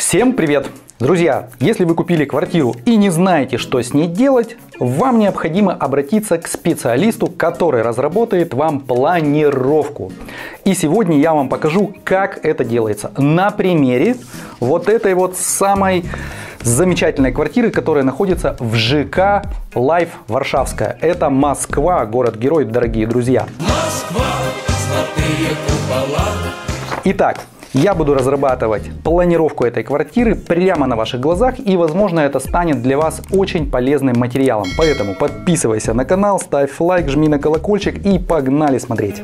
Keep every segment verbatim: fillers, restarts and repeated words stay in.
Всем привет! Друзья, если вы купили квартиру и не знаете, что с ней делать, вам необходимо обратиться к специалисту, который разработает вам планировку. И сегодня я вам покажу, как это делается на примере вот этой вот самой замечательной квартиры, которая находится в ЖК Life Варшавская. Это Москва, город-герой, дорогие друзья. Москва, золотые купола. Итак, я буду разрабатывать планировку этой квартиры прямо на ваших глазах, и, возможно, это станет для вас очень полезным материалом. Поэтому подписывайся на канал, ставь лайк, жми на колокольчик и погнали смотреть.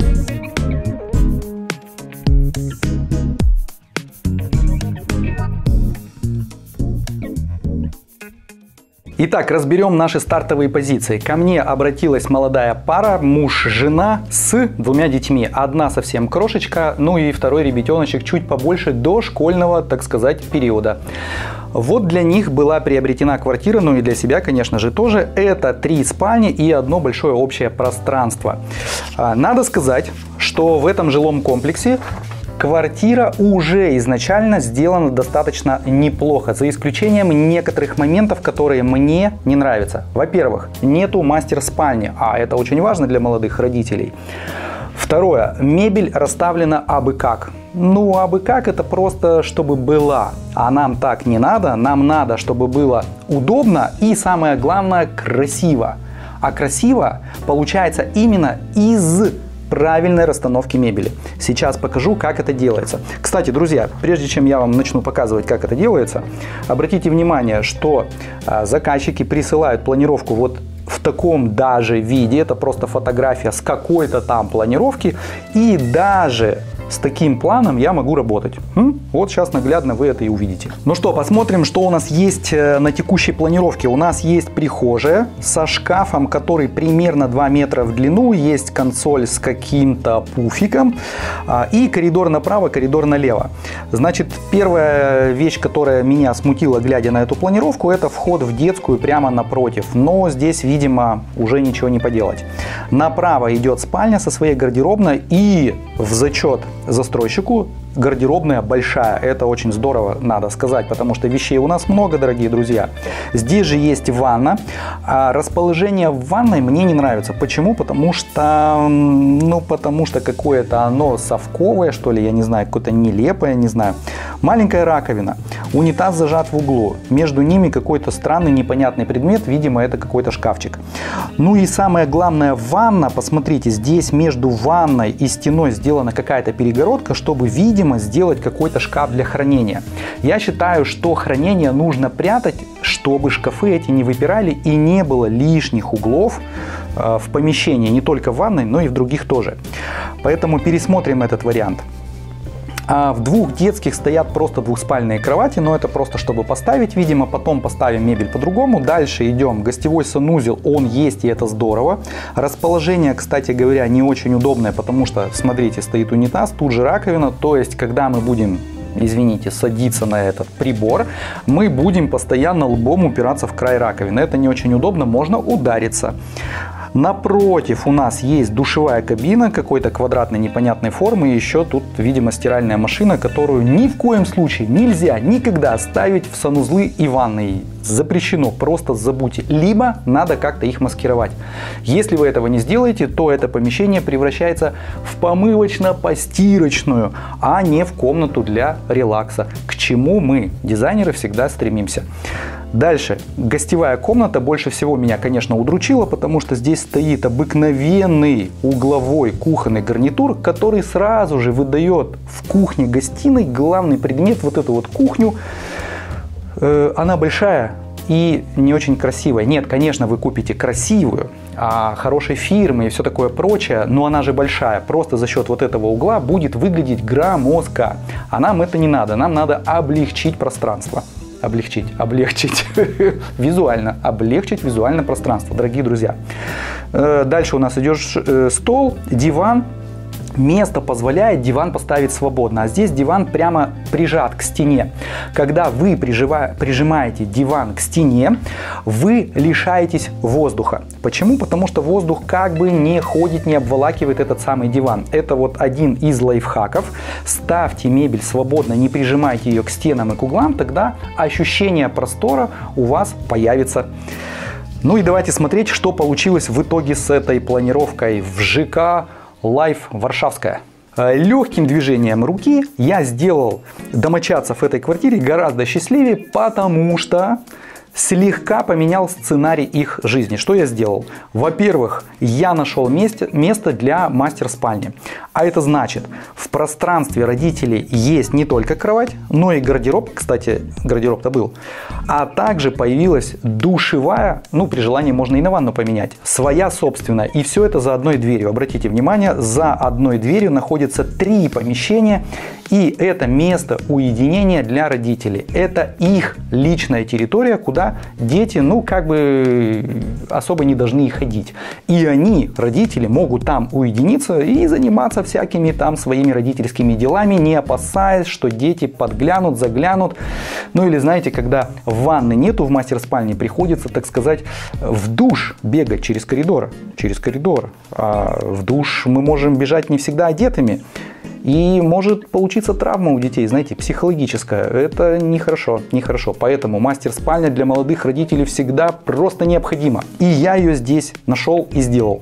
Итак, разберем наши стартовые позиции. Ко мне обратилась молодая пара, муж-жена с двумя детьми. Одна совсем крошечка, ну и второй ребятеночек чуть побольше, до школьного, так сказать, периода. Вот для них была приобретена квартира, ну и для себя, конечно же, тоже. Это три спальни и одно большое общее пространство. Надо сказать, что в этом жилом комплексе квартира уже изначально сделана достаточно неплохо, за исключением некоторых моментов, которые мне не нравятся. Во-первых, нету мастер-спальни, а это очень важно для молодых родителей. Второе, мебель расставлена абы как. Ну, абы как, это просто чтобы была. А нам так не надо, нам надо, чтобы было удобно и, самое главное, красиво. А красиво получается именно из правильной расстановки мебели. Сейчас покажу, как это делается. Кстати, друзья, прежде чем я вам начну показывать, как это делается, обратите внимание, что а, заказчики присылают планировку вот в таком даже виде. Это просто фотография с какой-то там планировки. И даже с таким планом я могу работать. М? Вот сейчас наглядно вы это и увидите. Ну что, посмотрим, что у нас есть на текущей планировке. У нас есть прихожая со шкафом, который примерно два метра в длину. Есть консоль с каким-то пуфиком. И коридор направо, коридор налево. Значит, первая вещь, которая меня смутила, глядя на эту планировку, это вход в детскую прямо напротив. Но здесь, видимо, уже ничего не поделать. Направо идет спальня со своей гардеробной, и в зачет застройщику гардеробная большая. Это очень здорово, надо сказать, потому что вещей у нас много, дорогие друзья. Здесь же есть ванна. А расположение в ванной мне не нравится. Почему? Потому что, ну, потому что какое-то оно совковое, что ли, я не знаю, какое-то нелепое, не знаю. Маленькая раковина. Унитаз зажат в углу. Между ними какой-то странный, непонятный предмет. Видимо, это какой-то шкафчик. Ну и самое главное, ванна. Посмотрите, здесь между ванной и стеной сделана какая-то перегородка, чтобы, видимо, сделать какой-то шкаф для хранения. Я считаю, что хранение нужно прятать, чтобы шкафы эти не выпирали и не было лишних углов э, в помещении, не только в ванной, но и в других тоже. Поэтому пересмотрим этот вариант. А в двух детских стоят просто двухспальные кровати, но это просто чтобы поставить, видимо, потом поставим мебель по-другому. Дальше идем, гостевой санузел, он есть, и это здорово. Расположение, кстати говоря, не очень удобное, потому что, смотрите, стоит унитаз, тут же раковина, то есть, когда мы будем, извините, садиться на этот прибор, мы будем постоянно лбом упираться в край раковины. Это не очень удобно, можно удариться. Напротив у нас есть душевая кабина какой-то квадратной непонятной формы. И еще тут, видимо, стиральная машина, которую ни в коем случае нельзя никогда ставить в санузлы и ванны. Запрещено, просто забудьте. Либо надо как-то их маскировать. Если вы этого не сделаете, то это помещение превращается в помывочно-постирочную, а не в комнату для релакса, к чему мы, дизайнеры, всегда стремимся. Дальше, гостевая комната больше всего меня, конечно, удручила, потому что здесь стоит обыкновенный угловой кухонный гарнитур, который сразу же выдает в кухне-гостиной главный предмет, вот эту вот кухню. Э, она большая и не очень красивая. Нет, конечно, вы купите красивую, а хорошей фирмы и все такое прочее, но она же большая. Просто за счет вот этого угла будет выглядеть громоздко. А нам это не надо, нам надо облегчить пространство. Облегчить, облегчить, визуально, облегчить визуально пространство, дорогие друзья. Дальше у нас идет стол, диван. место позволяет диван поставить свободно, а здесь диван прямо прижат к стене. Когда вы прижимаете диван к стене, вы лишаетесь воздуха. Почему? Потому что воздух как бы не ходит, не обволакивает этот самый диван. Это вот один из лайфхаков. Ставьте мебель свободно, не прижимайте ее к стенам и к углам, тогда ощущение простора у вас появится. Ну и давайте смотреть, что получилось в итоге с этой планировкой в ЖК Лайф Варшавская. Легким движением руки я сделал домочадцев в этой квартире гораздо счастливее, потому что слегка поменял сценарий их жизни. Что я сделал? Во-первых, я нашел место, место для мастер-спальни. А это значит, в пространстве родителей есть не только кровать, но и гардероб. Кстати, гардероб-то был. А также появилась душевая, ну при желании можно и на ванну поменять, своя собственная. И все это за одной дверью. Обратите внимание, за одной дверью находится три помещения. И это место уединения для родителей. Это их личная территория, куда дети, ну, как бы особо не должны ходить. И они, родители, могут там уединиться и заниматься всякими там своими родительскими делами, не опасаясь, что дети подглянут, заглянут. Ну, или, знаете, когда ванны нету в мастер-спальне, приходится, так сказать, в душ бегать через коридор. Через коридор. А в душ мы можем бежать не всегда одетыми. И может получиться травма у детей, знаете, психологическая. Это нехорошо, нехорошо. Поэтому мастер-спальня для молодых родителей всегда просто необходима. И я ее здесь нашел и сделал.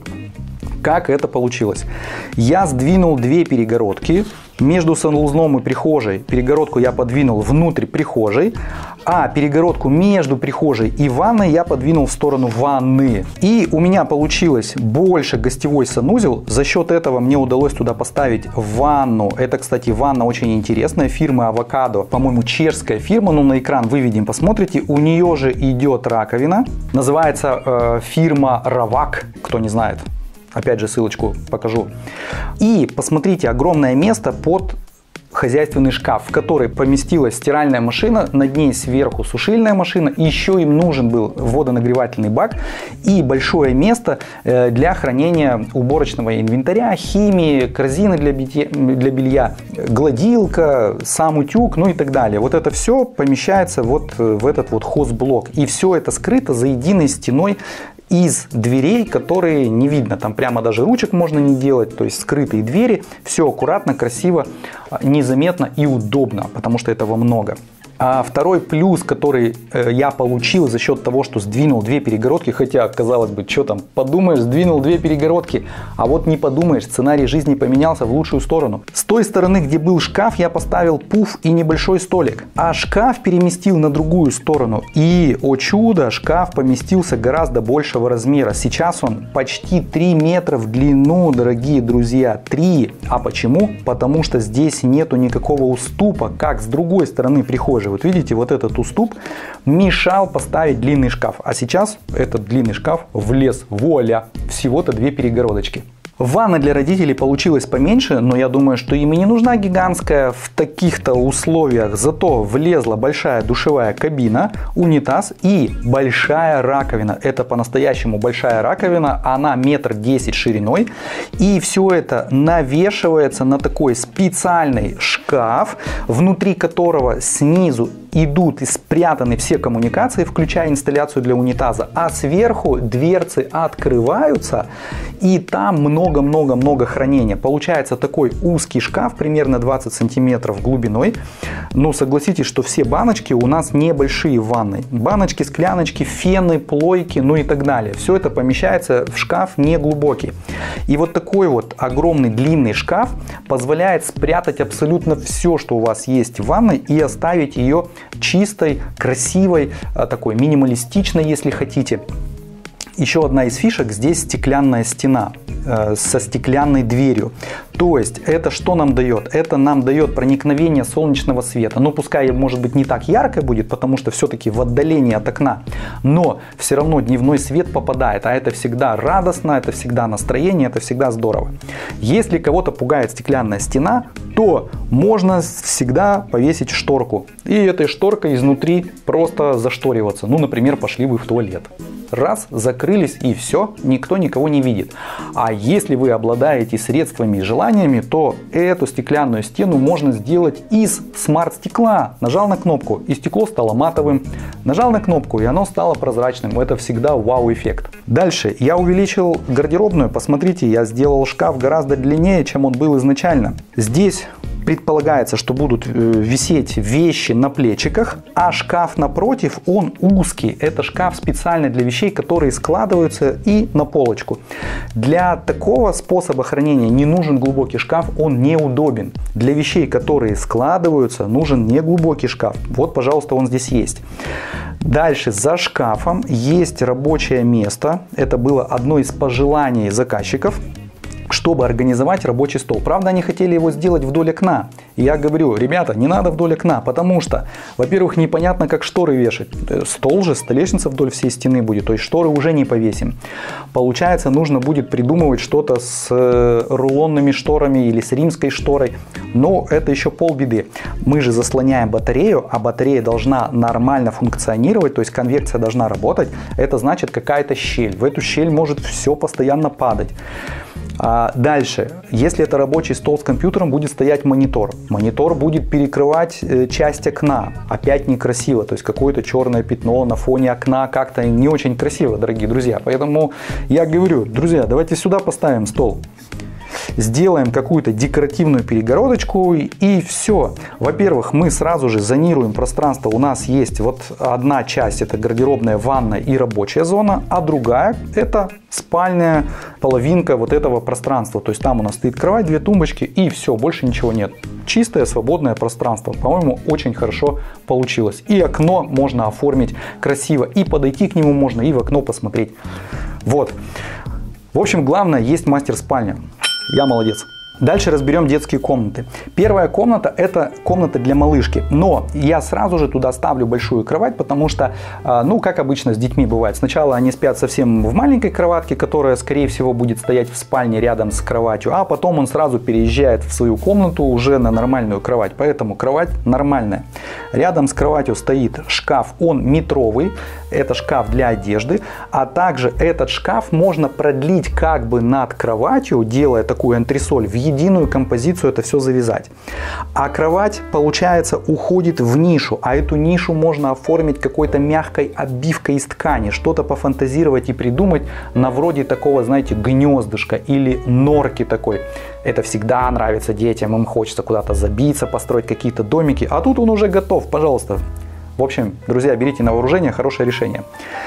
Как это получилось? Я сдвинул две перегородки. Между санузлом и прихожей перегородку я подвинул внутрь прихожей, а перегородку между прихожей и ванной я подвинул в сторону ванны. И у меня получилось больше гостевой санузел. За счет этого мне удалось туда поставить ванну. Это, кстати, ванна очень интересная, фирмы Авокадо. По-моему, чешская фирма, но на экран выведем, посмотрите. У нее же идет раковина. Называется э, фирма Равак, кто не знает. Опять же, ссылочку покажу. И посмотрите, огромное место под хозяйственный шкаф, в который поместилась стиральная машина, над ней сверху сушильная машина, еще им нужен был водонагревательный бак и большое место для хранения уборочного инвентаря, химии, корзины для, битья, для белья, гладилка, сам утюг, ну и так далее. Вот это все помещается вот в этот вот хозблок. И все это скрыто за единой стеной из дверей, которые не видно. Там прямо даже ручек можно не делать, то есть скрытые двери. Все аккуратно, красиво, незаметно и удобно, потому что этого много. А второй плюс, который э, я получил за счет того, что сдвинул две перегородки, хотя, казалось бы, что там, подумаешь, сдвинул две перегородки, а вот не подумаешь, сценарий жизни поменялся в лучшую сторону. С той стороны, где был шкаф, я поставил пуф и небольшой столик, а шкаф переместил на другую сторону. И, о чудо, шкаф поместился гораздо большего размера. Сейчас он почти три метра в длину, дорогие друзья, три. А почему? Потому что здесь нету никакого уступа, как с другой стороны прихожей. Вот видите, вот этот уступ мешал поставить длинный шкаф. А сейчас этот длинный шкаф влез. Вуаля! Всего-то две перегородочки. Ванна для родителей получилась поменьше, но я думаю, что им и не нужна гигантская в таких-то условиях. Зато влезла большая душевая кабина, унитаз и большая раковина. Это по-настоящему большая раковина, она метр десять шириной. И все это навешивается на такой специальный шкаф, внутри которого снизу идут и спрятаны все коммуникации, включая инсталляцию для унитаза. А сверху дверцы открываются, и там много-много-много хранения. Получается такой узкий шкаф, примерно двадцать сантиметров глубиной. Но согласитесь, что все баночки у нас небольшие в ванной. Баночки, скляночки, фены, плойки, ну и так далее. Все это помещается в шкаф неглубокий. И вот такой вот огромный длинный шкаф позволяет спрятать абсолютно все, что у вас есть в ванной, и оставить ее чистой, красивой, такой минималистичной, если хотите. Еще одна из фишек, здесь стеклянная стена э, со стеклянной дверью. То есть это что нам дает? Это нам дает проникновение солнечного света. Ну, пускай, может быть, не так ярко будет, потому что все-таки в отдалении от окна. Но все равно дневной свет попадает. А это всегда радостно, это всегда настроение, это всегда здорово. Если кого-то пугает стеклянная стена, то можно всегда повесить шторку. И этой шторкой изнутри просто зашториваться. Ну, например, пошли вы в туалет. Раз, закрылись, и все, никто никого не видит. А если вы обладаете средствами и желанием, желаниями, то эту стеклянную стену можно сделать из смарт-стекла. Нажал на кнопку, и стекло стало матовым. Нажал на кнопку, и оно стало прозрачным. Это всегда вау-эффект. Дальше я увеличил гардеробную. Посмотрите, я сделал шкаф гораздо длиннее, чем он был изначально. Здесь предполагается, что будут висеть вещи на плечиках, а шкаф напротив, он узкий. Это шкаф специально для вещей, которые складываются и на полочку. Для такого способа хранения не нужен глубокий шкаф, он неудобен. Для вещей, которые складываются, нужен неглубокий шкаф. Вот, пожалуйста, он здесь есть. Дальше за шкафом есть рабочее место. Это было одно из пожеланий заказчиков, чтобы организовать рабочий стол. Правда, они хотели его сделать вдоль окна. И я говорю, ребята, не надо вдоль окна, потому что, во-первых, непонятно, как шторы вешать. Стол же, столешница вдоль всей стены будет, то есть шторы уже не повесим. Получается, нужно будет придумывать что-то с рулонными шторами или с римской шторой. Но это еще полбеды. Мы же заслоняем батарею, а батарея должна нормально функционировать, то есть конвекция должна работать. Это значит какая-то щель. В эту щель может все постоянно падать. А дальше, если это рабочий стол с компьютером, будет стоять монитор. Монитор будет перекрывать э, часть окна. Опять некрасиво, то есть какое-то черное пятно на фоне окна, как-то не очень красиво, дорогие друзья. Поэтому я говорю, друзья, давайте сюда поставим стол. Сделаем какую-то декоративную перегородочку и все. Во-первых, мы сразу же зонируем пространство. У нас есть вот одна часть, это гардеробная, ванная и рабочая зона, а другая это спальная половинка вот этого пространства. То есть там у нас стоит кровать, две тумбочки и все, больше ничего нет. Чистое свободное пространство. По-моему, очень хорошо получилось. И окно можно оформить красиво, и подойти к нему можно, и в окно посмотреть. Вот. В общем, главное, есть мастер-спальня. Я молодец. Дальше разберем детские комнаты. Первая комната — это комната для малышки. Но я сразу же туда ставлю большую кровать, потому что, ну, как обычно с детьми бывает, сначала они спят совсем в маленькой кроватке, которая, скорее всего, будет стоять в спальне рядом с кроватью, а потом он сразу переезжает в свою комнату уже на нормальную кровать. Поэтому кровать нормальная. Рядом с кроватью стоит шкаф, он метровый. Это шкаф для одежды, а также этот шкаф можно продлить как бы над кроватью, делая такую антресоль, в единую композицию это все завязать. А кровать, получается, уходит в нишу, а эту нишу можно оформить какой-то мягкой обивкой из ткани, что-то пофантазировать и придумать на вроде такого, знаете, гнездышка или норки такой. Это всегда нравится детям, им хочется куда-то забиться, построить какие-то домики, а тут он уже готов, пожалуйста. В общем, друзья, берите на вооружение, хорошее решение.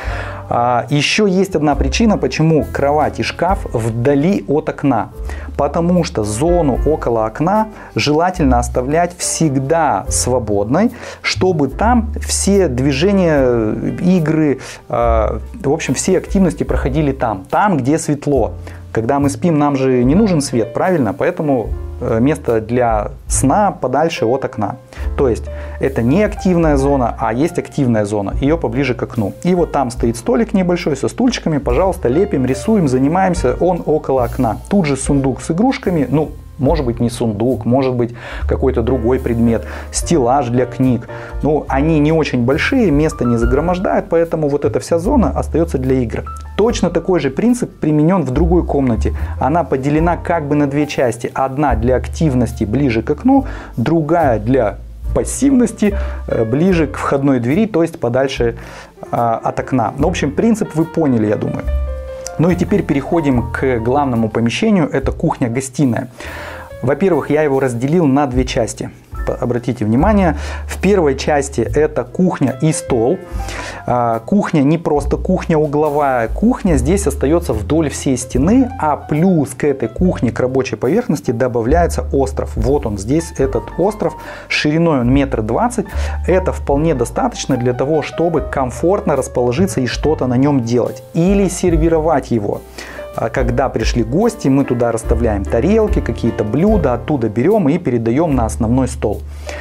А, еще есть одна причина, почему кровать и шкаф вдали от окна. Потому что зону около окна желательно оставлять всегда свободной, чтобы там все движения, игры, э, в общем, все активности проходили там, там, где светло. Когда мы спим, нам же не нужен свет, правильно? Поэтому место для сна подальше от окна. То есть это не активная зона, а есть активная зона. Ее поближе к окну. И вот там стоит столик небольшой со стульчиками. Пожалуйста, лепим, рисуем, занимаемся. Он около окна. Тут же сундук с игрушками. Ну, может быть, не сундук, может быть, какой-то другой предмет. Стеллаж для книг. Ну, они не очень большие, место не загромождают, поэтому вот эта вся зона остается для игр. Точно такой же принцип применен в другой комнате. Она поделена как бы на две части. Одна для активности ближе к окну, другая для пассивности ближе к входной двери, то есть подальше а, от окна. Ну, в общем, принцип вы поняли, я думаю. Ну и теперь переходим к главному помещению. Это кухня-гостиная. Во-первых, я его разделил на две части. Обратите внимание, в первой части это кухня и стол. Кухня не просто кухня угловая, кухня здесь остается вдоль всей стены, а плюс к этой кухне, к рабочей поверхности добавляется остров. Вот он здесь, этот остров, шириной он метр двадцать. Это вполне достаточно для того, чтобы комфортно расположиться и что-то на нем делать. Или сервировать его. Когда пришли гости, мы туда расставляем тарелки, какие-то блюда, оттуда берем и передаем на основной стол.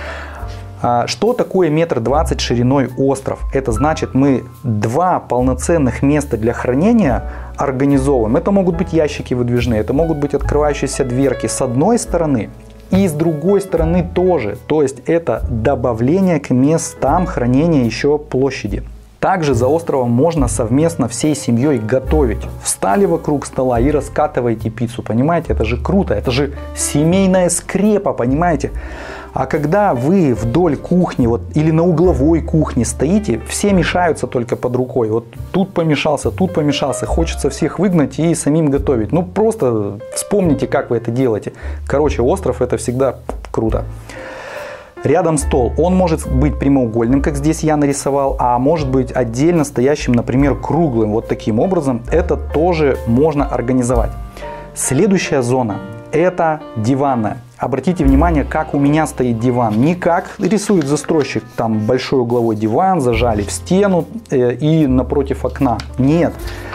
Что такое метр двадцать шириной остров? Это значит, мы два полноценных места для хранения организовываем. Это могут быть ящики выдвижные, это могут быть открывающиеся дверки с одной стороны и с другой стороны тоже. То есть это добавление к местам хранения еще площади. Также за островом можно совместно всей семьей готовить. Встали вокруг стола и раскатываете пиццу, понимаете? Это же круто, это же семейная скрепа, понимаете? А когда вы вдоль кухни вот, или на угловой кухне стоите, все мешаются только под рукой. Вот тут помешался, тут помешался, хочется всех выгнать и самим готовить. Ну просто вспомните, как вы это делаете. Короче, остров — это всегда круто. Рядом стол. Он может быть прямоугольным, как здесь я нарисовал, а может быть отдельно стоящим, например, круглым. Вот таким образом это тоже можно организовать. Следующая зона — это диванная. Обратите внимание, как у меня стоит диван. Не как рисует застройщик, там большой угловой диван, зажали в стену э, и напротив окна. Нет.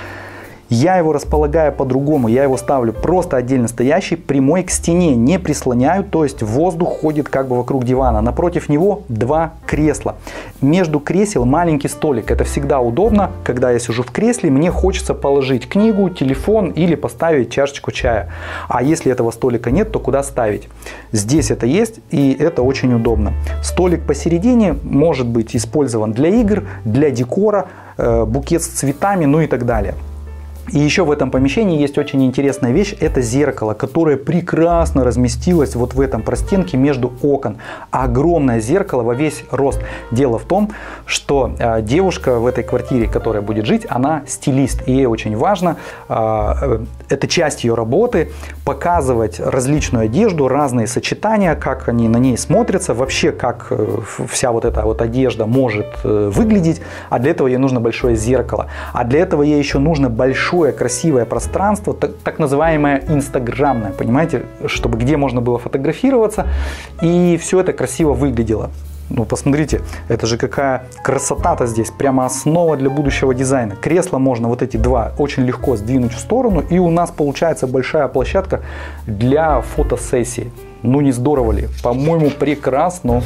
Я его располагаю по-другому, я его ставлю просто отдельно стоящий, прямой к стене, не прислоняю, то есть воздух ходит как бы вокруг дивана. Напротив него два кресла. Между кресел маленький столик. Это всегда удобно, когда я сижу в кресле, мне хочется положить книгу, телефон или поставить чашечку чая. А если этого столика нет, то куда ставить? Здесь это есть, и это очень удобно. Столик посередине может быть использован для игр, для декора, букет с цветами, ну и так далее. И еще в этом помещении есть очень интересная вещь, это зеркало, которое прекрасно разместилось вот в этом простенке между окон. Огромное зеркало во весь рост. Дело в том, что э, девушка в этой квартире, которая будет жить, она стилист. И ей очень важно, э, это часть ее работы, показывать различную одежду, разные сочетания, как они на ней смотрятся, вообще как э, вся вот эта вот одежда может э, выглядеть. А для этого ей нужно большое зеркало. А для этого ей еще нужно большое красивое пространство, так, так называемое инстаграмное, понимаете, чтобы где можно было фотографироваться и все это красиво выглядело. Ну посмотрите, это же какая красота-то здесь, прямо основа для будущего дизайна. Кресла можно вот эти два очень легко сдвинуть в сторону, и у нас получается большая площадка для фотосессии. Ну не здорово ли? По-моему, прекрасно.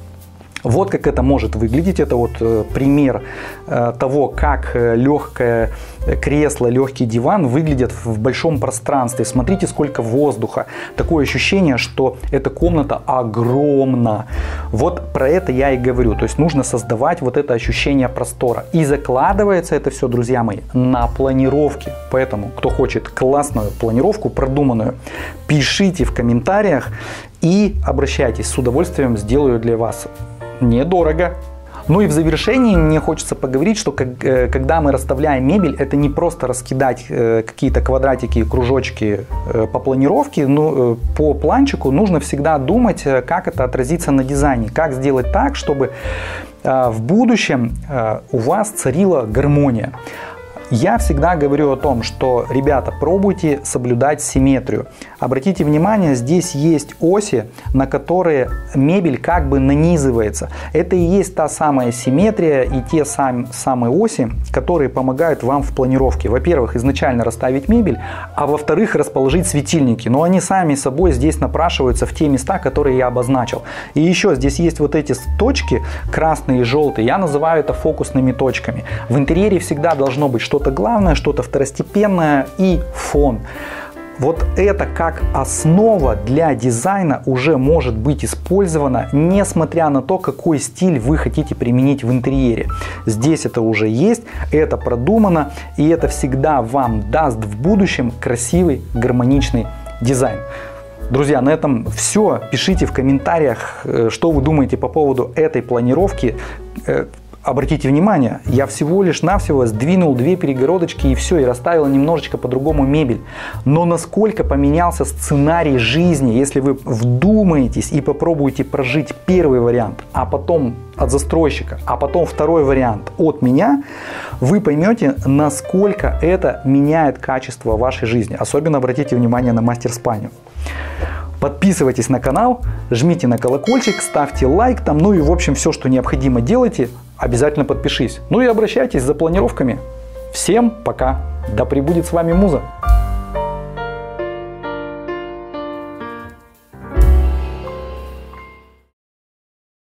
Вот как это может выглядеть. Это вот э, пример э, того, как э, легкое кресло, легкий диван выглядят в большом пространстве. Смотрите, сколько воздуха. Такое ощущение, что эта комната огромна. Вот про это я и говорю. То есть нужно создавать вот это ощущение простора. И закладывается это все, друзья мои, на планировке. Поэтому, кто хочет классную планировку, продуманную, пишите в комментариях и обращайтесь. С удовольствием сделаю для вас. Недорого. Ну и в завершении мне хочется поговорить, что когда мы расставляем мебель, это не просто раскидать какие-то квадратики и кружочки по планировке, но по планчику нужно всегда думать, как это отразится на дизайне, как сделать так, чтобы в будущем у вас царила гармония. Я всегда говорю о том, что, ребята, пробуйте соблюдать симметрию. Обратите внимание, здесь есть оси, на которые мебель как бы нанизывается. Это и есть та самая симметрия и те сам, самые оси, которые помогают вам в планировке. Во-первых, изначально расставить мебель, а во-вторых, расположить светильники. Но они сами собой здесь напрашиваются в те места, которые я обозначил. И еще здесь есть вот эти точки, красные и желтые, я называю это фокусными точками. В интерьере всегда должно быть что-то Что-то главное, что-то второстепенное и фон. Вот это как основа для дизайна уже может быть использовано, несмотря на то, какой стиль вы хотите применить в интерьере. Здесь это уже есть, это продумано, и это всегда вам даст в будущем красивый, гармоничный дизайн. Друзья, на этом все. Пишите в комментариях, что вы думаете по поводу этой планировки. Обратите внимание, я всего лишь навсего сдвинул две перегородочки и все, и расставил немножечко по-другому мебель. Но насколько поменялся сценарий жизни, если вы вдумаетесь и попробуете прожить первый вариант, а потом от застройщика, а потом второй вариант от меня, вы поймете, насколько это меняет качество вашей жизни. Особенно обратите внимание на мастер-спальню. Подписывайтесь на канал, жмите на колокольчик, ставьте лайк там, ну и в общем все, что необходимо делайте, обязательно подпишись. Ну и обращайтесь за планировками. Всем пока, да пребудет с вами муза.